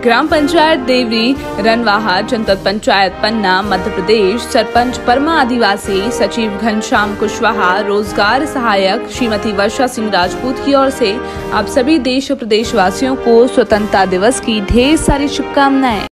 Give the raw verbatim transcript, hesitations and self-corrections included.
ग्राम पंचायत देवरी रनवाहा, जनपद पंचायत पन्ना, मध्य प्रदेश। सरपंच परमा आदिवासी, सचिव घनश्याम कुशवाहा, रोजगार सहायक श्रीमती वर्षा सिंह राजपूत की ओर से आप सभी देश और प्रदेशवासियों को स्वतंत्रता दिवस की ढेर सारी शुभकामनाएं।